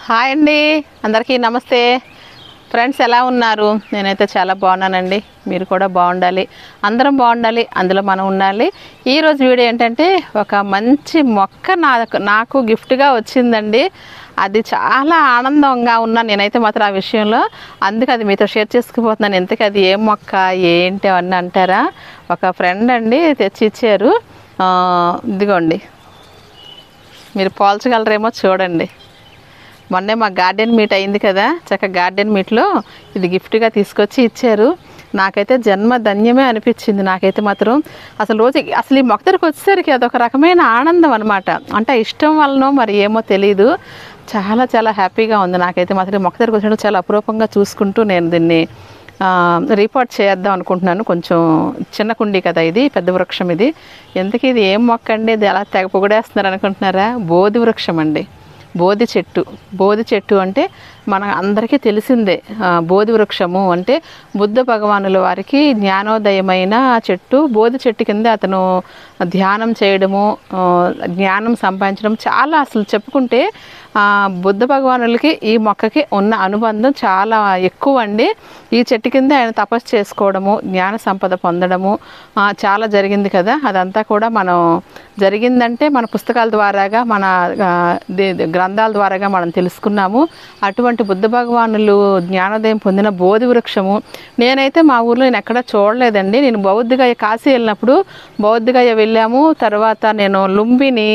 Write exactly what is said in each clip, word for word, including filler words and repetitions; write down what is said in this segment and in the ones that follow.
Hi అండి, అందరికీ నమస్తే. ఫ్రెండ్స్ ఎలా ఉన్నారు? నేనైతే చాలా బాగున్నానండి. మీరు కూడా బాగుండాలి, అందరం బాగుండాలి, అందులో మనం ఉండాలి. ఈరోజు వీడియో ఏంటంటే ఒక మంచి మొక్క నాకు నాకు గిఫ్ట్గా వచ్చిందండి. అది చాలా ఆనందంగా ఉన్నాను నేనైతే మాత్రం ఆ విషయంలో. అందుకే అది మీతో షేర్ చేసుకుపోతున్నాను. ఎంతకీ అది ఏం మొక్క ఏంటి అని అంటారా? ఒక ఫ్రెండ్ అండి తెచ్చి ఇచ్చారు. ఇదిగోండి, మీరు పోల్చగలరేమో చూడండి. మొన్నే మా గార్డెన్ మీట్ అయింది కదా, చక్కగా గార్డెన్ మీట్లో ఇది గిఫ్ట్గా తీసుకొచ్చి ఇచ్చారు. నాకైతే జన్మ ధన్యమే అనిపించింది. నాకైతే మాత్రం అసలు రోజు అసలు ఈ మొక్క దగ్గరికి వచ్చేసరికి అదొక రకమైన ఆనందం అనమాట. అంటే ఇష్టం వలనో మరి ఏమో తెలీదు, చాలా చాలా హ్యాపీగా ఉంది నాకైతే మాత్రం. మొక్క దగ్గరికి వచ్చినప్పుడు చాలా అపురూపంగా చూసుకుంటూ నేను దీన్ని రిపోర్ట్ చేద్దాం అనుకుంటున్నాను. కొంచెం చిన్న కుండీ కదా ఇది, పెద్ద వృక్షం ఇది. ఎందుకు ఇది ఏం మొక్క అండి, ఇది ఎలా తెగ పొగడేస్తున్నారు అనుకుంటున్నారా? బోధి వృక్షం అండి, బోధి చెట్టు. బోధి చెట్టు అంటే మన అందరికీ తెలిసిందే. బోధి వృక్షము అంటే బుద్ధ భగవానుల వారికి జ్ఞానోదయమైన చెట్టు. బోధి చెట్టు కింద అతను ధ్యానం చేయడము, జ్ఞానం సంపాదించడం చాలా, అసలు చెప్పుకుంటే బుద్ధ భగవానులకి ఈ మొక్కకి ఉన్న అనుబంధం చాలా ఎక్కువ అండి. ఈ చెట్టు కింద ఆయన తపస్సు చేసుకోవడము, జ్ఞాన సంపద పొందడము చాలా జరిగింది కదా. అదంతా కూడా మనం జరిగిందంటే మన పుస్తకాల ద్వారాగా, మన గ్రంథాల ద్వారాగా మనం తెలుసుకున్నాము. అటువంటి బుద్ధ భగవానులు జ్ఞానోదయం పొందిన బోధి వృక్షము నేనైతే మా ఊర్లో నేను ఎక్కడా చూడలేదండి. నేను బౌద్ధగయ కాశీ వెళ్ళినప్పుడు బౌద్ధగయ వెళ్ళాము. తర్వాత నేను లుంబిని,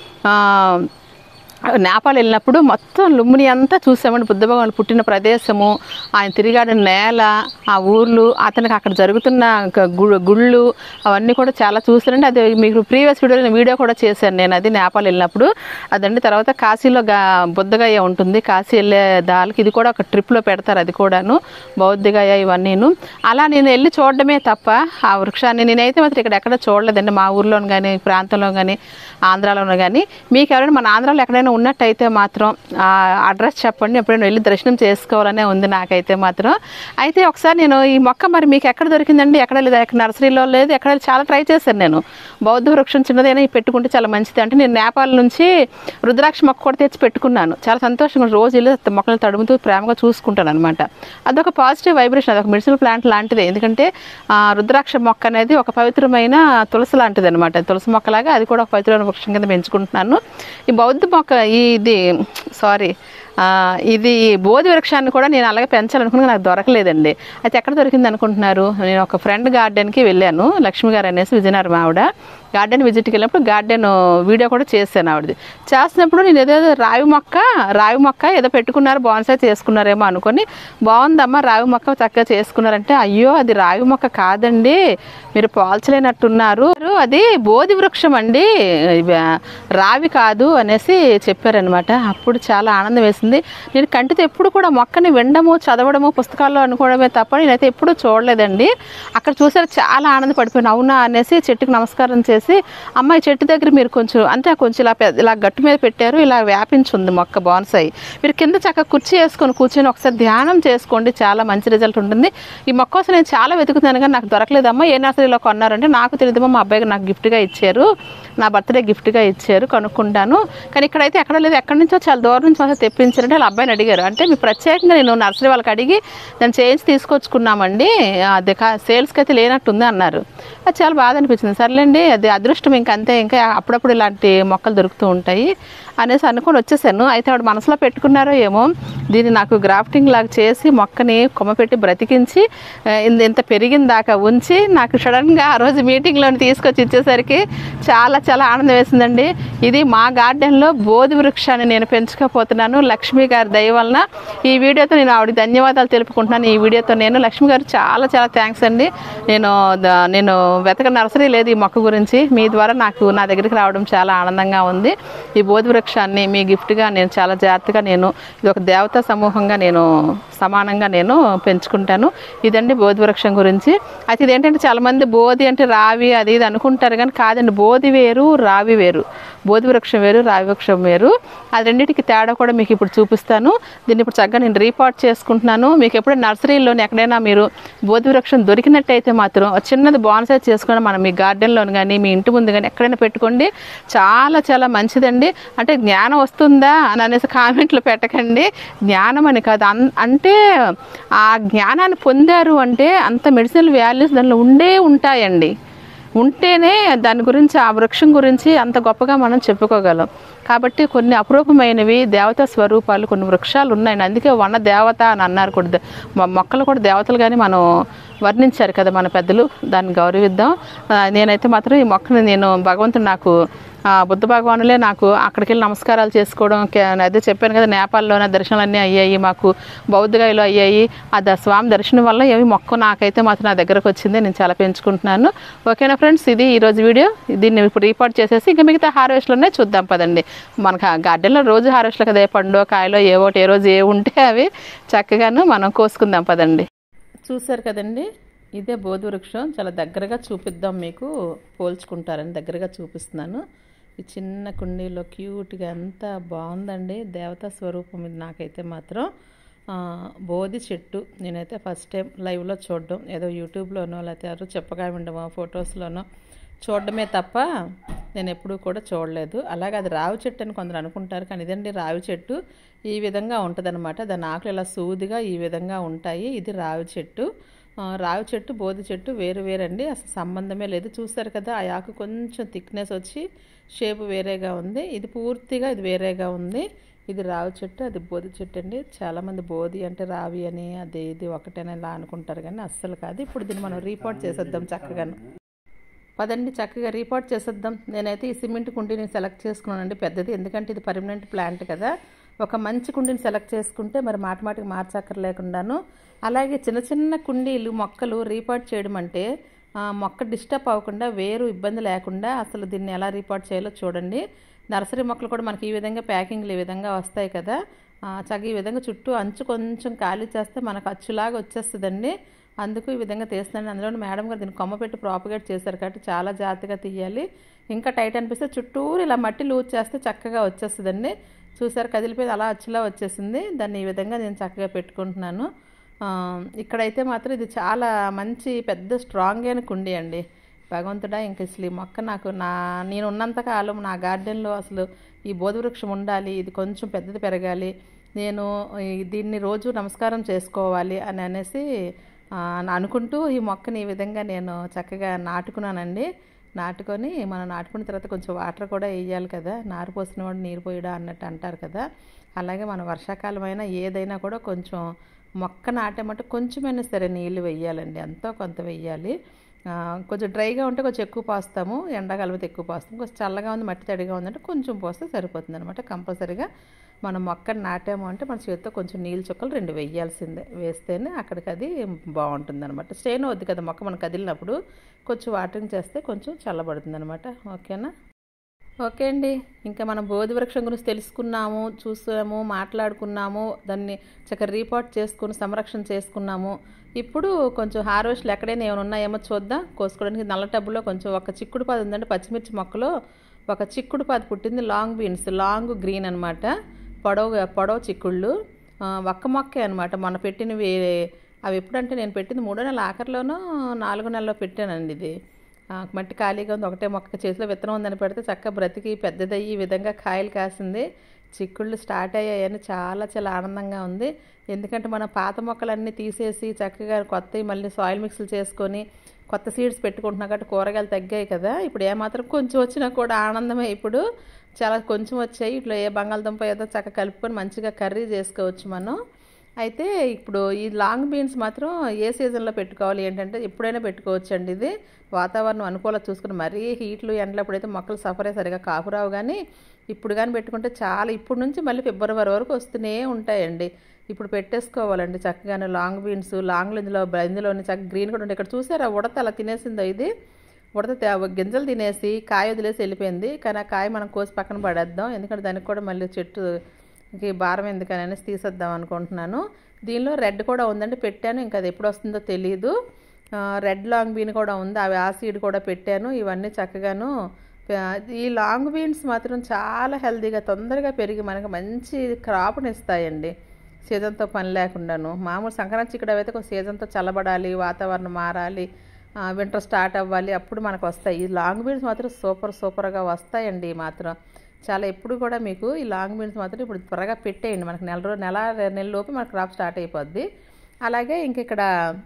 నేపాల్ వెళ్ళినప్పుడు మొత్తం లుంబిని అంతా చూసామండి. బుద్ధ భగవానుడు పుట్టిన ప్రదేశము, ఆయన తిరిగాడిన నేల, ఆ ఊర్లు, అతనికి అక్కడ జరుగుతున్న గుళ్ళు అవన్నీ కూడా చాలా చూసానండి. అది మీకు ప్రీవియస్ వీడియోలో వీడియో కూడా చేశాను నేను, అది నేపాల్ వెళ్ళినప్పుడు అదండి. తర్వాత కాశీలో గా బుద్ధగయ ఉంటుంది, కాశీ వెళ్ళే దానికి ఇది కూడా ఒక ట్రిప్లో పెడతారు, అది కూడాను బౌద్ధగయ ఇవన్నీను. అలా నేను వెళ్ళి చూడడమే తప్ప ఆ వృక్షాన్ని నేనైతే మాత్రం ఇక్కడ ఎక్కడ చూడలేదండి. మా ఊర్లోను కానీ, ప్రాంతంలో కానీ, ఆంధ్రాలోనూ కానీ. మీకు ఎవరైనా మన ఆంధ్రాలో ఎక్కడైనా ఉన్నట్టయితే మాత్రం అడ్రస్ చెప్పండి, ఎప్పుడైనా వెళ్ళి దర్శనం చేసుకోవాలనే ఉంది నాకైతే మాత్రం. అయితే ఒకసారి నేను ఈ మొక్క మరి మీకు ఎక్కడ దొరికిందండి, ఎక్కడ లేదు, ఎక్కడ నర్సరీలో లేదు, ఎక్కడ చాలా ట్రై చేశాను నేను. బౌద్ధ వృక్షం చిన్నదైనా పెట్టుకుంటే చాలా మంచిది అంటే నేను నేపాల్ నుంచి రుద్రాక్ష మొక్క కూడా తెచ్చి పెట్టుకున్నాను. చాలా సంతోషంగా రోజు వెళ్ళి మొక్కలు తడుముతూ ప్రేమగా చూసుకుంటాను అనమాట. అదొక పాజిటివ్ వైబ్రేషన్, అదొక మెడిసినల్ ప్లాంట్ లాంటిది. ఎందుకంటే రుద్రాక్ష మొక్క అనేది ఒక పవిత్రమైన తులసి లాంటిది అనమాట. తులసి మొక్కలాగా అది కూడా ఒక పవిత్రమైన వృక్షం కింద పెంచుకుంటున్నాను. ఈ బౌద్ధ మొక్క ఇది సారీ ఇది బోధి వృక్షాన్ని కూడా నేను అలాగే పెంచాలనుకున్నా, నాకు దొరకలేదండి. అయితే ఎక్కడ దొరికింది అనుకుంటున్నారు? నేను ఒక ఫ్రెండ్ గార్డెన్కి వెళ్ళాను, లక్ష్మి గారు అనేసి విజయనగరం ఆవిడ. గార్డెన్ విజిట్కి వెళ్ళినప్పుడు గార్డెన్ వీడియో కూడా చేశాను ఆవిడది. చేసినప్పుడు నేను ఏదేదో రావి మొక్క రావి మొక్క ఏదో పెట్టుకున్నారు, బాన్సాయి చేసుకున్నారేమో అనుకొని, బాగుందమ్మా రావి మొక్క చక్కగా చేసుకున్నారంటే, అయ్యో అది రావి మొక్క కాదండి, మీరు పోల్చలేనట్టున్నారు, అది బోధి వృక్షం అండి, రావి కాదు అనేసి చెప్పారనమాట. అప్పుడు చాలా ఆనందం వేసింది. నేను కంటితో ఎప్పుడు కూడా మొక్కని వినడము, చదవడము, పుస్తకాల్లో అనుకోవడమే తప్ప నేనైతే ఎప్పుడూ చూడలేదండి. అక్కడ చూసారు, చాలా ఆనందపడిపోయాను. అవునా అనేసి చెట్టుకు నమస్కారం చేసి, అమ్మాయి చెట్టు దగ్గర మీరు కొంచెం అంటే కొంచెం ఇలా ఇలా గట్టు మీద పెట్టారు, ఇలా వ్యాపించింది మొక్క బాన్సాయి, మీరు కింద చక్కగా కుర్చీ వేసుకొని కూర్చొని ఒకసారి ధ్యానం చేసుకోండి, చాలా మంచి రిజల్ట్ ఉంటుంది. ఈ మొక్క కోసం నేను చాలా వెతుకుతున్నాను కానీ నాకు దొరకలేదమ్మా, ఏ నర్సరీలో కొన్నారంటే నాకు తెలియదమ్మా, మా అబ్బాయికి నాకు గిఫ్ట్గా ఇచ్చారు, నా బర్త్డే గిఫ్ట్గా ఇచ్చారు, కనుక్కుంటాను. కానీ ఇక్కడైతే ఎక్కడ లేదు, ఎక్కడి నుంచో చాలా దూరం నుంచి మాత్రం తెప్పించారంటే వాళ్ళ అబ్బాయిని అడిగారు. అంటే మీ ప్రత్యేకంగా నేను నర్సరీ వాళ్ళకి అడిగి దాన్ని చేయించి తీసుకొచ్చుకున్నామండి, అది సేల్స్కి అయితే లేనట్టుంది అన్నారు. అది చాలా బాధ అనిపించింది. సర్లేండి, అది అదృష్టం, ఇంకంతే, ఇంకా అప్పుడప్పుడు ఇలాంటి మొక్కలు దొరుకుతూ ఉంటాయి అనేసి అనుకొని వచ్చేసాను. అయితే ఆవిడ మనసులో పెట్టుకున్నారో ఏమో, దీన్ని నాకు గ్రాఫ్టింగ్ లాగా చేసి మొక్కని కొమ్మ పెట్టి బ్రతికించి ఇంత పెరిగిన దాకా ఉంచి నాకు సడన్గా ఆ రోజు మీటింగ్లో తీసుకొచ్చి ఇచ్చేసరికి చాలా చాలా ఆనందం వేసిందండి. ఇది మా గార్డెన్లో బోధి వృక్షాన్ని నేను పెంచుకోపోతున్నాను లక్ష్మి గారి దయ వలన. ఈ వీడియోతో నేను ఆవిడకి ధన్యవాదాలు తెలుపుకుంటున్నాను. ఈ వీడియోతో నేను లక్ష్మి గారు చాలా చాలా థ్యాంక్స్ అండి. నేను నేను వెతక నర్సరీ లేదు ఈ మొక్క గురించి, మీ ద్వారా నాకు నా దగ్గరికి రావడం చాలా ఆనందంగా ఉంది. ఈ బోధి వృక్షాన్ని మీ గిఫ్ట్గా నేను చాలా జాగ్రత్తగా, నేను ఇది ఒక దేవతా సమూహంగా నేను సమానంగా నేను పెంచుకుంటాను. ఇదండి బోధి వృక్షం గురించి. అయితే ఇదేంటంటే చాలామంది బోధి అంటే రావి అది ఇది అనుకుంటారు కానీ కాదండి, బోధి వేరు రావి వేరు. బోధి వృక్షం వేరు, రావి వృక్షం వేరు. అది రెండింటికి తేడా కూడా మీకు ఇప్పుడు చూపిస్తాను. దీన్ని ఇప్పుడు చక్కగా నేను రీపాట్ చేసుకుంటున్నాను. మీకు ఎప్పుడైనా నర్సరీలోని ఎక్కడైనా మీరు బోధి వృక్షం దొరికినట్టయితే మాత్రం చిన్నది బాన్సాయి చేసుకుని మనం మీ గార్డెన్లోని కానీ మీ ఇంటి ముందు కానీ ఎక్కడైనా పెట్టుకోండి. చాలా చాలా మంచిదండి. అంటే జ్ఞానం వస్తుందా అని అనేసి కామెంట్లు పెట్టకండి. జ్ఞానం అని కాదు, అన్ అంటే ఆ జ్ఞానాన్ని పొందారు అంటే అంత మెడిసినల్ వాల్యూస్ దానిలో ఉండే ఉంటాయండి. ఉంటేనే దాని గురించి ఆ వృక్షం గురించి అంత గొప్పగా మనం చెప్పుకోగలం. కాబట్టి కొన్ని అపురూపమైనవి దేవతా స్వరూపాలు కొన్ని వృక్షాలు ఉన్నాయండి. అందుకే వన దేవత అని అన్నారు కూడా. మొక్కలు కూడా దేవతలు కానీ మనం వర్ణించారు కదా మన పెద్దలు. దాన్ని గౌరవిద్దాం. నేనైతే మాత్రం ఈ మొక్కని నేను భగవంతుడు నాకు బుద్ధ భగవానులే నాకు అక్కడికి వెళ్ళి నమస్కారాలు చేసుకోవడం, అదే చెప్పాను కదా నేపాల్లోనే దర్శనాలన్నీ అయ్యాయి, మాకు బౌద్ధగాయలు అయ్యాయి. ఆ స్వామి దర్శనం వల్ల ఏమి మొక్క నాకైతే మాత్రం నా దగ్గరకు వచ్చింది. నేను చాలా పెంచుకుంటున్నాను. ఓకేనా ఫ్రెండ్స్, ఇది ఈరోజు వీడియో. దీన్ని ఇప్పుడు రిపోర్ట్ చేసేసి ఇంకా మిగతా హార్వెస్ట్లోనే చూద్దాం పదండి. మనకు గార్డెన్లో రోజు హార్వెస్ట్లు కదా, పండు కాయలో ఏ ఒకటి ఏ రోజు ఏ ఉంటే అవి చక్కగాను మనం కోసుకుందాం పదండి. చూసారు కదండి, ఇదే బోధి వృక్షం. చాలా దగ్గరగా చూపిద్దాం మీకు, పోల్చుకుంటారని దగ్గరగా చూపిస్తున్నాను. ఈ చిన్న కుండీలో క్యూట్గా ఎంత బాగుందండి. దేవతా స్వరూపం ఇది. నాకైతే మాత్రం బోధి చెట్టు నేనైతే ఫస్ట్ టైం లైవ్లో చూడడం, ఏదో యూట్యూబ్లోనో లేకపోతే ఎవరో చెప్పగా ఉండమో ఫొటోస్లోనో చూడడమే తప్ప నేను ఎప్పుడూ కూడా చూడలేదు. అలాగే అది రావి చెట్టు అని కొందరు అనుకుంటారు, కానీ ఇదండి రావి చెట్టు. ఈ విధంగా ఉంటుంది అనమాట. దాని ఆకులు ఇలా సూదిగా ఈ విధంగా ఉంటాయి. ఇది రావి చెట్టు. రావి చెట్టు బోధి చెట్టు వేరు వేరండి, అసలు సంబంధమే లేదు. చూస్తారు కదా, ఆ ఆకు కొంచెం థిక్నెస్ వచ్చి షేప్ వేరేగా ఉంది. ఇది పూర్తిగా ఇది వేరేగా ఉంది. ఇది రావి చెట్టు, అది బోధి చెట్టు అండి. చాలామంది బోధి అంటే రావి అని అది ఇది ఒకటేనా ఇలా అనుకుంటారు, కానీ అస్సలు కాదు. ఇప్పుడు దీన్ని మనం రీపోర్ట్ చేసేద్దాం చక్కగాను. పదండి చక్కగా రీపోర్ట్ చేసేద్దాం. నేనైతే ఈ సిమెంట్ కుండీని సెలెక్ట్ చేసుకున్నానండి పెద్దది, ఎందుకంటే ఇది పర్మనెంట్ ప్లాంట్ కదా. ఒక మంచి కుండీని సెలెక్ట్ చేసుకుంటే మరి మాటి మాటికి మార్చక్కర్లేకుండాను. అలాగే చిన్న చిన్న కుండీలు మొక్కలు రీపాట్ చేయడం అంటే మొక్క డిస్టర్బ్ అవ్వకుండా, వేరు ఇబ్బంది లేకుండా అసలు దీన్ని ఎలా రీపాట్ చేయాలో చూడండి. నర్సరీ మొక్కలు కూడా మనకి ఈ విధంగా ప్యాకింగ్లు ఈ విధంగా వస్తాయి కదా. చక్క ఈ విధంగా చుట్టూ అంచు కొంచెం ఖాళీ చేస్తే మనకు అచ్చులాగా వచ్చేస్తుందండి. అందుకు ఈ విధంగా తీస్తున్నాను. అందులో మేడం గారు దీన్ని కొమ్మ పెట్టి ప్రాపగేట్ చేశారు కాబట్టి చాలా జాగ్రత్తగా తీయాలి. ఇంకా టైట్ అనిపిస్తే చుట్టూరు ఇలా మట్టి లూజ్ చేస్తే చక్కగా వచ్చేస్తుందండి. చూసారు కదిలిపోయి అలా అచ్చులా వచ్చేసింది. దాన్ని ఈ విధంగా నేను చక్కగా పెట్టుకుంటున్నాను. ఇక్కడైతే మాత్రం ఇది చాలా మంచి పెద్ద స్ట్రాంగ్ అయిన కుండీ అండి. భగవంతుడా, ఇంక అసలు ఈ మొక్క నాకు నా నేను ఉన్నంతకాలం నా గార్డెన్లో అసలు ఈ బోధి వృక్షం ఉండాలి, ఇది కొంచెం పెద్దది పెరగాలి, నేను దీన్ని రోజు నమస్కారం చేసుకోవాలి అని అనేసి అనుకుంటూ ఈ మొక్కని ఈ విధంగా నేను చక్కగా నాటుకున్నానండి. నాటుకొని మనం నాటుకున్న తర్వాత కొంచెం వాటర్ కూడా వేయాలి కదా, నారు పోసిన వాడు నీరు పోయడా అన్నట్టు అంటారు కదా. అలాగే మన వర్షాకాలం అయినా ఏదైనా కూడా కొంచెం మొక్క నాటేమంటే కొంచెమైనా సరే నీళ్ళు వెయ్యాలండి, ఎంతో కొంత వెయ్యాలి. కొంచెం డ్రైగా ఉంటే కొంచెం ఎక్కువ పోస్తాము, ఎండాకాలం అయితే ఎక్కువ పోస్తాము. కొంచెం చల్లగా ఉంది మట్టి తడిగా ఉందంటే కొంచెం పోస్తే సరిపోతుంది అనమాట. కంపల్సరీగా మనం మొక్కను నాటాము అంటే మన చేతితో కొంచెం నీళ్ళు చుక్కలు రెండు వెయ్యాల్సిందే, వేస్తేనే అక్కడికి అది బాగుంటుంది అనమాట. స్టెయిన్ వద్దు కదా మొక్క మనం కదిలినప్పుడు, కొంచెం వాటరింగ్ చేస్తే కొంచెం చల్లబడుతుంది అనమాట. ఓకేనా? ఓకే అండి, ఇంకా మనం బోధి వృక్షం గురించి తెలుసుకున్నాము, చూసాము, మాట్లాడుకున్నాము, దాన్ని చక్కగా రీపోర్ట్ చేసుకుని సంరక్షణ చేసుకున్నాము. ఇప్పుడు కొంచెం హార్వెస్ట్లు ఎక్కడైనా ఏమైనా ఉన్నాయేమో చూద్దాం. కోసుకోవడానికి నల్ల టబ్బులో కొంచెం ఒక చిక్కుడు పాదు ఉందంటే పచ్చిమిర్చి మొక్కలో ఒక చిక్కుడు పాదు పుట్టింది. లాంగ్ బీన్స్, లాంగ్ గ్రీన్ అనమాట, పొడవు పొడవు చిక్కుళ్ళు. ఒక్క మొక్కే అనమాట మొన్న పెట్టినవి. అవి ఎప్పుడంటే నేను పెట్టింది మూడో నెల ఆఖరిలోనో నాలుగో నెలలో పెట్టానండి. ఇది మట్టి ఖాళీగా ఉంది, ఒకటే మొక్క చేతిలో విత్తనం ఉందని పెడితే చక్కగా బ్రతికి పెద్దదయ్యి ఈ విధంగా కాయలు కాసింది. చిక్కుళ్ళు స్టార్ట్ అయ్యాయని చాలా చాలా ఆనందంగా ఉంది. ఎందుకంటే మనం పాత మొక్కలన్నీ తీసేసి చక్కగా కొత్తవి మళ్ళీ సాయిల్ మిక్స్లు చేసుకొని కొత్త సీడ్స్ పెట్టుకుంటున్నాం కాబట్టి కూరగాయలు తగ్గాయి కదా. ఇప్పుడు ఏమాత్రం కొంచెం వచ్చినా కూడా ఆనందమే. ఇప్పుడు చాలా కొంచెం వచ్చాయి, ఇట్లా ఏ బంగాళదుంప ఏదో చక్కగా కలుపుకొని మంచిగా కర్రీ చేసుకోవచ్చు మనం. అయితే ఇప్పుడు ఈ లాంగ్ బీన్స్ మాత్రం ఏ సీజన్లో పెట్టుకోవాలి ఏంటంటే ఎప్పుడైనా పెట్టుకోవచ్చు అండి. ఇది వాతావరణం అనుకూలంగా చూసుకుని మరీ హీట్లు ఎండలు అప్పుడైతే మొక్కలు సఫరే సరిగా కాపురావు, కానీ ఇప్పుడు కానీ పెట్టుకుంటే చాలా ఇప్పుడు నుంచి మళ్ళీ ఫిబ్రవరి వరకు వస్తూనే ఉంటాయండి. ఇప్పుడు పెట్టేసుకోవాలండి చక్కగానే లాంగ్ బీన్స్. లాంగ్లో ఇందులో ఇందులోని చక్కగా గ్రీన్ కూడా ఉంటాయి. ఇక్కడ చూసారా ఉడత అలా తినేసిందో, ఇది ఉడత గింజలు తినేసి కాయ వదిలేసి వెళ్ళిపోయింది. కానీ ఆ కాయ మనం కోసి పక్కన పడేద్దాం, ఎందుకంటే దానికి కూడా మళ్ళీ చెట్టుకి భారం ఎందుకని అనేసి తీసేద్దాం అనుకుంటున్నాను. దీనిలో రెడ్ కూడా ఉందండి, పెట్టాను, ఇంకా అది ఎప్పుడు వస్తుందో తెలియదు. రెడ్ లాంగ్ బీన్ కూడా ఉంది, అవి ఆ సీడ్ కూడా పెట్టాను. ఇవన్నీ చక్కగాను ఈ లాంగ్ బీన్స్ మాత్రం చాలా హెల్తీగా తొందరగా పెరిగి మనకు మంచి క్రాప్ని ఇస్తాయండి, సీజన్తో పని లేకుండాను. మామూలు సంక్రాంతి చిక్కుడు అయితే ఒక సీజన్తో చల్లబడాలి, వాతావరణం మారాలి, వింటర్ స్టార్ట్ అవ్వాలి, అప్పుడు మనకు వస్తాయి. ఈ లాంగ్ బీన్స్ మాత్రం సూపర్ సూపర్గా వస్తాయండి. మాత్రం చాలా ఎప్పుడు కూడా మీకు ఈ లాంగ్ బీన్స్ మాత్రం ఇప్పుడు త్వరగా పెట్టేయండి, మనకు నెల రోజు నెల నెల లోపు మనకు క్రాప్ స్టార్ట్ అయిపోద్ది. అలాగే ఇంక ఇక్కడ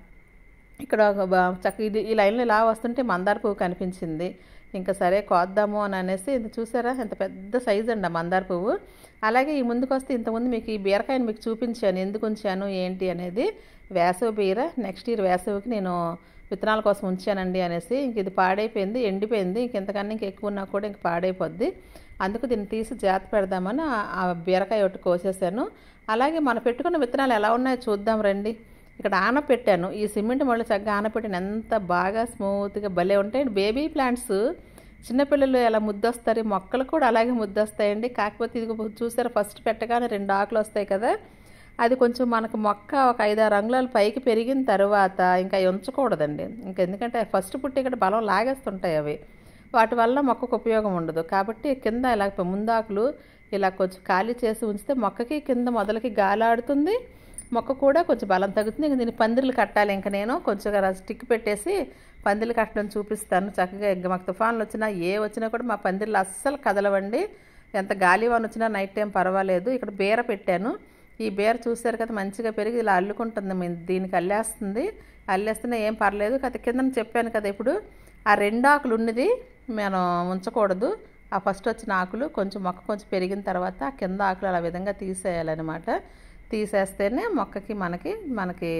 ఇక్కడ చక్క ఇది ఈ లైన్లో ఇలా వస్తుంటే మందార పువ్వు కనిపించింది. ఇంకా సరే కోద్దాము అని అనేసి ఇది చూసారా ఎంత పెద్ద సైజు అండి ఆ మందార పువ్వు. అలాగే ఈ ముందుకు వస్తే ఇంతకుముందు మీకు ఈ బీరకాయని మీకు చూపించాను, ఎందుకు ఉంచాను ఏంటి అనేది. వేసవి బీర నెక్స్ట్ ఇయర్ వేసవికి నేను విత్తనాల కోసం ఉంచానండి అనేసి. ఇంక ఇది పాడైపోయింది, ఎండిపోయింది, ఇంకెంతకన్నా ఇంక ఎక్కువ ఉన్నా కూడా ఇంక పాడైపోద్ది. అందుకు దీన్ని తీసి జాతి పెడదామని ఆ బీరకాయ ఒకటి కోసేసాను. అలాగే మనం పెట్టుకున్న విత్తనాలు ఎలా ఉన్నాయో చూద్దాం రండి. ఇక్కడ ఆనపెట్టాను, ఈ సిమెంట్ మళ్ళీ చక్కగా ఆనపెట్టాను, ఎంత బాగా స్మూత్గా భలే ఉంటాయి. బేబీ ప్లాంట్స్ చిన్నపిల్లలు ఎలా ముద్దొస్తారు, మొక్కలు కూడా అలాగే ముద్దొస్తాయండి. కాకపోతే ఇది చూసారా ఫస్ట్ పెట్టగానే రెండు ఆకులు వస్తాయి కదా, అది కొంచెం మనకు మొక్క ఒక ఐదారు అంగుళాలు పైకి పెరిగిన తర్వాత ఇంకా ఉంచకూడదండి. ఇంకా ఎందుకంటే ఫస్ట్ పుట్టి ఇక్కడ బలం లాగేస్తుంటాయి అవి, వాటి వల్ల మొక్కకు ఉపయోగం ఉండదు. కాబట్టి కింద ఇలా ముందాకులు ఇలా కొంచెం ఖాళీ చేసి ఉంచితే మొక్కకి కింద మొదలకి గాలి ఆడుతుంది, మొక్క కూడా కొంచెం బలం తగ్గుతుంది. ఇంక దీన్ని పందిర్లు కట్టాలి. ఇంకా నేను కొంచెం స్టిక్ పెట్టేసి పందిర్లు కట్టడం చూపిస్తాను చక్కగా. ఇంకా మాకు తుఫాన్లు వచ్చినా ఏ వచ్చినా కూడా మా పందిర్లు అస్సలు కదలవండి, ఎంత గాలివాన వచ్చినా నైట్ టైం పర్వాలేదు. ఇక్కడ బీర పెట్టాను, ఈ బీర చూసారు కదా మంచిగా పెరిగి ఇలా అల్లుకుంటుంది, దీనికి అల్లేస్తుంది. అల్లేస్తున్నా ఏం పర్లేదు. కథ కింద చెప్పాను కదా ఇప్పుడు ఆ రెండు ఆకులు ఉన్నది మనం ఉంచకూడదు. ఆ ఫస్ట్ వచ్చిన ఆకులు కొంచెం మొక్క కొంచెం పెరిగిన తర్వాత ఆ కింద ఆకులు అలా విధంగా తీసేయాలన్నమాట. తీసేస్తేనే మొక్కకి మనకి మనకి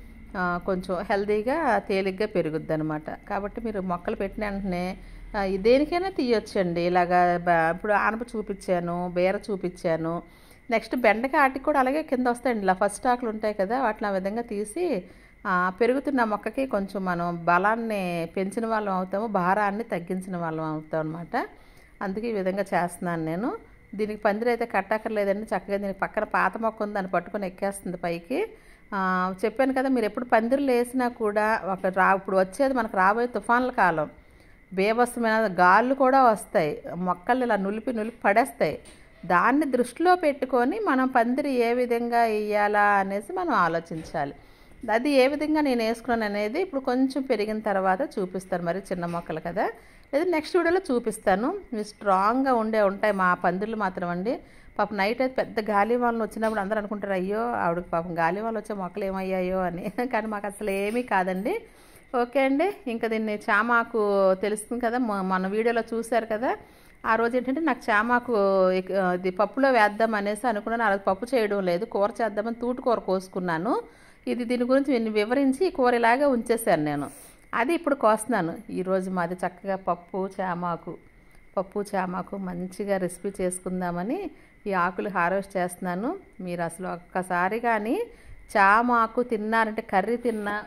కొంచెం హెల్తీగా తేలిగ్గా పెరుగుద్ది అనమాట. కాబట్టి మీరు మొక్కలు పెట్టిన వెంటనే దేనికైనా తీయొచ్చండి. ఇలాగా ఇప్పుడు ఆనప చూపించాను, బీర చూపించాను, నెక్స్ట్ బెండకాయ ఆటికి కూడా అలాగే కింద వస్తాయండి. ఇలా ఫస్ట్ ఆకులు ఉంటాయి కదా, వాటిని ఆ విధంగా తీసి పెరుగుతున్న మొక్కకి కొంచెం మనం బలాన్ని పెంచిన వాళ్ళం అవుతాము, భారాన్ని తగ్గించిన వాళ్ళం అవుతాం అనమాట. అందుకే ఈ విధంగా చేస్తున్నాను నేను. దీనికి పందిరి అయితే కట్టక్కర్లేదండి, చక్కగా దీనికి పక్కన పాత మొక్క ఉంది, దాన్ని పట్టుకొని ఎక్కేస్తుంది పైకి. చెప్పాను కదా మీరు ఎప్పుడు పందిర్లు వేసినా కూడా ఒక రా ఇప్పుడు వచ్చేది మనకు రాబోయే తుఫాన్ల కాలం, బేభత్సమైన గాళ్ళు కూడా వస్తాయి, మొక్కలు ఇలా నులిపి నులిపి పడేస్తాయి. దాన్ని దృష్టిలో పెట్టుకొని మనం పందిరి ఏ విధంగా వేయాలా అనేసి మనం ఆలోచించాలి. అది ఏ విధంగా నేను వేసుకున్నాను అనేది ఇప్పుడు కొంచెం పెరిగిన తర్వాత చూపిస్తాను. మరి చిన్న మొక్కలు కదా, లేదా నెక్స్ట్ వీడియోలో చూపిస్తాను. ఇవి స్ట్రాంగ్గా ఉండే ఉంటాయి మా పందిర్లు మాత్రం అండి. పాపం నైట్ అయితే పెద్ద గాలివానలు వచ్చినప్పుడు అందరూ అనుకుంటారు అయ్యో ఆవిడకి పాపం గాలివానలు వచ్చే మొక్కలు ఏమయ్యాయో అని, కానీ మాకు అసలు ఏమీ కాదండి. ఓకే అండి. ఇంకా దీన్ని చామాకు తెలుస్తుంది కదా, మన వీడియోలో చూశారు కదా. ఆ రోజు ఏంటంటే నాకు చామాకు ఇది పప్పులో వేద్దాం అనేసి అనుకున్నాను. అలా పప్పు చేయడం లేదు, కూర చేద్దామని తూటు కూర కోసుకున్నాను. ఇది దీని గురించి వివరించి కూర ఇలాగే ఉంచేసాను నేను. అది ఇప్పుడు కోస్తున్నాను. ఈరోజు మాది చక్కగా పప్పు చామాకు పప్పు చామాకు మంచిగా రెసిపీ చేసుకుందామని ఈ ఆకులు హార్వెస్ట్ చేస్తున్నాను. మీరు అసలు ఒక్కసారి కానీ చామాకు తిన్నారంటే కర్రీ తిన్నా,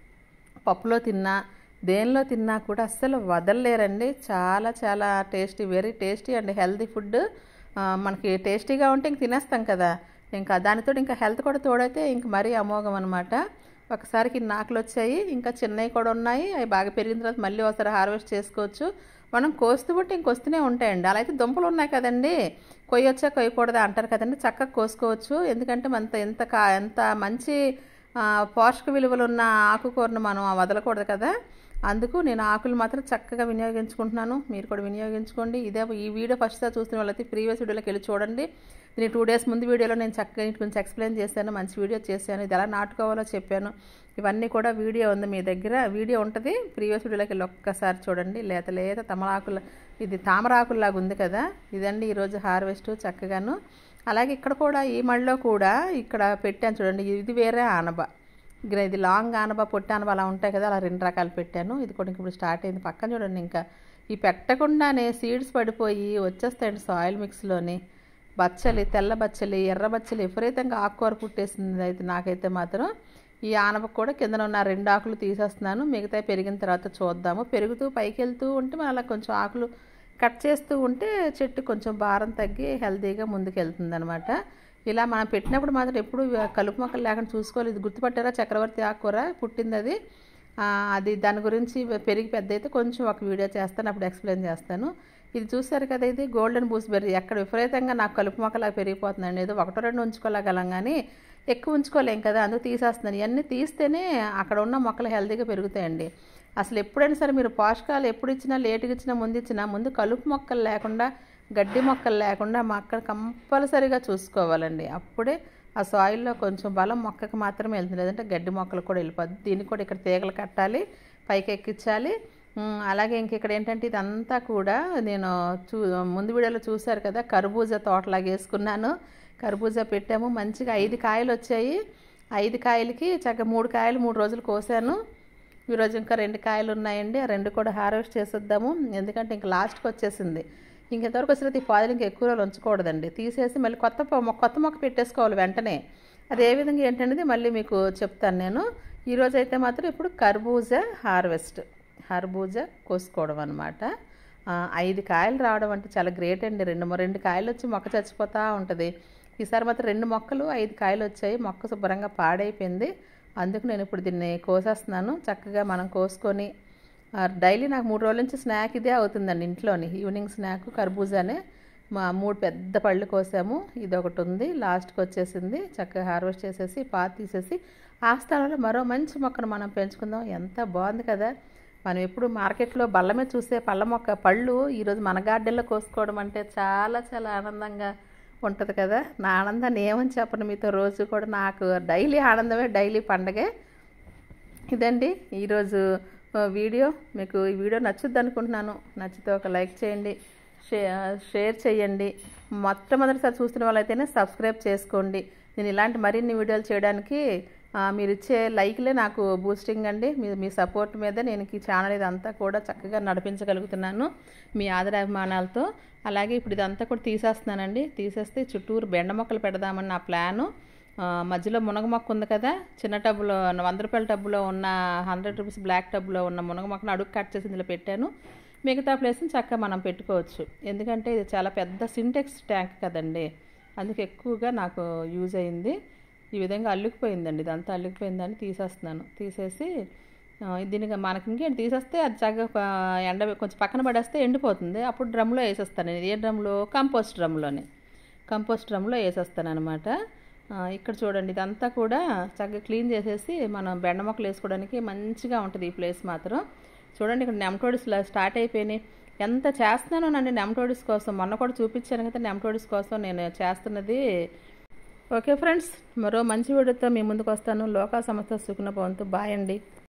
పప్పులో తిన్నా, దేనిలో తిన్నా కూడా అస్సలు వదలలేరండి. చాలా చాలా tasty, very tasty and healthy food. మనకి టేస్టీగా ఉంటే ఇంక తినేస్తాం కదా, ఇంకా దానితో ఇంకా హెల్త్ కూడా తోడైతే ఇంక మరీ అమోఘం అనమాట. ఒకసారికి నాకులు వచ్చాయి, ఇంకా చిన్నవి కూడా ఉన్నాయి. అవి బాగా పెరిగిన తర్వాత మళ్ళీ ఒకసారి హార్వెస్ట్ చేసుకోవచ్చు. మనం కోస్తూ బట్టి ఇంకొస్తూనే ఉంటాయండి. అలా అయితే దుంపలు ఉన్నాయి కదండి, కొయ్యొచ్చా కొయ్యకూడదా అంటారు కదండి, చక్కగా కోసుకోవచ్చు. ఎందుకంటే మనతో ఎంత కా ఎంత మంచి పోషక విలువలు ఉన్న ఆకుకూరను మనం వదలకూడదు కదా. అందుకు నేను ఆకులు మాత్రం చక్కగా వినియోగించుకుంటున్నాను, మీరు కూడా వినియోగించుకోండి. ఇదే ఈ వీడియో ఫస్ట్ సార్ చూస్తున్న వాళ్ళైతే ప్రీవియస్ వీడియోలోకి వెళ్ళి చూడండి. దీని టూ డేస్ ముందు వీడియోలో నేను చక్కగా ఇంటి గురించి ఎక్స్ప్లెయిన్ చేశాను, మంచి వీడియో చేశాను, ఇది ఎలా నాటుకోవాలో చెప్పాను. ఇవన్నీ కూడా వీడియో ఉంది మీ దగ్గర, వీడియో ఉంటుంది, ప్రీవియస్ వీడియోలోకి వెళ్ళి ఒక్కసారి చూడండి. లేత లేత తమరాకుల ఇది తామరాకుల్లాగా ఉంది కదా, ఇదండి ఈరోజు హార్వెస్ట్ చక్కగాను. అలాగే ఇక్కడ కూడా ఈ మళ్ళీ కూడా ఇక్కడ పెట్టాను చూడండి, ఇది వేరే ఆనబ, ఇది లాంగ్ ఆనబ, పొట్టి ఆనబ అలా ఉంటాయి కదా, అలా రెండు రకాలు పెట్టాను. ఇది కూడా ఇప్పుడు స్టార్ట్ అయింది. పక్కన చూడండి, ఇంకా ఈ పెట్టకుండానే సీడ్స్ పడిపోయి వచ్చేస్తాయండి సాయిల్ మిక్స్లోని. బచ్చలి, తెల్ల బచ్చలి, ఎర్ర బచ్చలి విపరీతంగా ఆకుకూర పుట్టేసింది. అయితే నాకైతే మాత్రం ఈ ఆనపకు కూడా కింద ఉన్న రెండు ఆకులు తీసేస్తున్నాను, మిగతా పెరిగిన తర్వాత చూద్దాము. పెరుగుతూ పైకి వెళ్తూ ఉంటే మనం అలా కొంచెం ఆకులు కట్ చేస్తూ ఉంటే చెట్టు కొంచెం భారం తగ్గి హెల్తీగా ముందుకు వెళ్తుంది అనమాట. ఇలా మనం పెట్టినప్పుడు మాత్రం ఎప్పుడు కలుపు మొక్కలు లేకుండా చూసుకోవాలి. ఇది గుర్తుపట్టారా, చక్రవర్తి ఆకుకూర పుట్టింది అది. అది దాని గురించి పెరిగి పెద్ద అయితే కొంచెం ఒక వీడియో చేస్తాను, అప్పుడు ఎక్స్ప్లెయిన్ చేస్తాను. ఇది చూసారు కదా, ఇది గోల్డెన్ బూస్బెర్రీ. ఎక్కడ విపరీతంగా నాకు కలుపు మొక్కలా పెరిగిపోతుందండి. ఏదో ఒకటో రెండు ఉంచుకోలేగలం కానీ ఎక్కువ ఉంచుకోలేం కదా, అందుకు తీసేస్తున్నాను. ఇవన్నీ తీస్తేనే అక్కడ ఉన్న మొక్కలు హెల్తీగా పెరుగుతాయండి. అసలు ఎప్పుడైనా సరే మీరు పోషకాలు ఎప్పుడు ఇచ్చినా, లేటుగా ఇచ్చినా, ముందు ఇచ్చినా, ముందు కలుపు మొక్కలు లేకుండా, గడ్డి మొక్కలు లేకుండా మొక్కలు కంపల్సరీగా చూసుకోవాలండి. అప్పుడే ఆ సాయిల్లో కొంచెం బలం మొక్కకి మాత్రమే వెళ్తుంది, లేదంటే గడ్డి మొక్కలు కూడా వెళ్ళిపోద్ది. దీనికి కూడా ఇక్కడ తీగలు కట్టాలి, పైకి ఎక్కించాలి. అలాగే ఇంక ఇక్కడ ఏంటంటే ఇదంతా కూడా నేను చూ ముందు వీడియోలో చూశారు కదా, కర్బూజా తోటలాగా వేసుకున్నాను. కర్బూజా పెట్టాము, మంచిగా ఐదు కాయలు వచ్చాయి. ఐదు కాయలకి చక్కగా మూడు కాయలు మూడు రోజులు కోసాను. ఈరోజు ఇంకా రెండు కాయలు ఉన్నాయండి, ఆ రెండు కూడా హార్వెస్ట్ చేసేద్దాము. ఎందుకంటే ఇంక లాస్ట్కి వచ్చేసింది. ఇంకెంతవరకు వచ్చిన ఈ పాదులు ఇంకా ఎక్కువ రోజులు ఉంచకూడదండి, తీసేసి మళ్ళీ కొత్త కొత్త మొక్క పెట్టేసుకోవాలి వెంటనే. అది ఏ విధంగా ఏంటనేది మళ్ళీ మీకు చెప్తాను నేను. ఈరోజు అయితే మాత్రం ఇప్పుడు కర్బూజా హార్వెస్ట్, కర్బూజా కోసుకోవడం అనమాట. ఐదు కాయలు రావడం అంటే చాలా గ్రేట్ అండి. రెండు రెండు కాయలు వచ్చి మొక్క చచ్చిపోతూ ఉంటుంది. ఈసారి మాత్రం రెండు మొక్కలు ఐదు కాయలు వచ్చాయి. మొక్క శుభ్రంగా పాడైపోయింది. అందుకు నేను ఇప్పుడు దీన్ని కోసేస్తున్నాను. చక్కగా మనం కోసుకొని డైలీ నాకు మూడు రోజుల నుంచి స్నాక్ ఇదే అవుతుందండి ఇంట్లోని. ఈవినింగ్ స్నాక్ కర్బూజానే. మా మూడు పెద్ద పళ్ళు కోసాము, ఇది ఒకటి ఉంది, లాస్ట్కి వచ్చేసింది. చక్కగా హార్వెస్ట్ చేసేసి పాత తీసేసి ఆ స్థలంలో మరో మంచి మొక్కను మనం పెంచుకుందాం. ఎంత బాగుంది కదా. మనం ఎప్పుడు మార్కెట్లో బల్ల మీద చూసే పళ్ళ మొక్క పళ్ళు ఈరోజు మన గార్డెన్లో కోసుకోవడం అంటే చాలా చాలా ఆనందంగా ఉంటుంది కదా. నా ఆనందాన్ని ఏమని చెప్పను మీతో, రోజు కూడా నాకు డైలీ ఆనందమే, డైలీ పండగే. ఇదండి ఈరోజు వీడియో. మీకు ఈ వీడియో నచ్చుద్ది అనుకుంటున్నాను. నచ్చితే ఒక లైక్ చేయండి, షేర్ చేయండి. మొట్టమొదటిసారి చూస్తున్న వాళ్ళైతేనే సబ్స్క్రైబ్ చేసుకోండి. నేను ఇలాంటి మరిన్ని వీడియోలు చేయడానికి మీరు ఇచ్చే లైక్లే నాకు బూస్టింగ్ అండి. మీ మీ సపోర్ట్ మీద నేను ఈ ఛానల్ ఇదంతా కూడా చక్కగా నడిపించగలుగుతున్నాను మీ ఆదరాభిమానాలతో. అలాగే ఇప్పుడు ఇదంతా కూడా తీసేస్తున్నానండి. తీసేస్తే చుట్టూరు బెండ మొక్కలు పెడదామని నా ప్లాను. మధ్యలో మునగ మొక్క ఉంది కదా, చిన్న టబ్బులో వంద రూపాయల టబ్బులో ఉన్న హండ్రెడ్ రూపీస్ బ్లాక్ టబ్బులో ఉన్న మునగ మొక్కను అడుగు కట్ చేసి ఇందులో పెట్టాను. మిగతా ప్లేస్ని చక్కగా మనం పెట్టుకోవచ్చు. ఎందుకంటే ఇది చాలా పెద్ద సింటెక్స్ ట్యాంక్ కదండి, అందుకు ఎక్కువగా నాకు యూజ్ అయింది. ఈ విధంగా అల్లుకుపోయిందండి, ఇదంతా అల్లుకుపోయిందని తీసేస్తున్నాను. తీసేసి దీనికి మనకి ఇంకేంటి తీసేస్తే అది చక్కగా ఎండ కొంచెం పక్కన పడేస్తే ఎండిపోతుంది. అప్పుడు డ్రమ్లో వేసేస్తాను. నేను ఏ డ్రమ్లో, కంపోస్ట్ డ్రమ్లోనే, కంపోస్ట్ డ్రమ్లో వేసేస్తాను అనమాట. ఇక్కడ చూడండి ఇదంతా కూడా చక్కగా క్లీన్ చేసేసి మనం బెండ మొక్కలు వేసుకోవడానికి మంచిగా ఉంటుంది ఈ ప్లేస్ మాత్రం. చూడండి ఇక్కడ నెమటోడిస్ స్టార్ట్ అయిపోయినాయి. ఎంత చేస్తున్నానో నండి నెమటోడిస్ కోసం. మొన్న కూడా చూపించాను కదా నెమటోడిస్ కోసం నేను చేస్తున్నది. ఓకే ఫ్రెండ్స్, మరో మంచి వీడియోతో మీ ముందుకు వస్తాను. లోకా సంస్థ సుఖన భవంతు. బాయ్ అండి.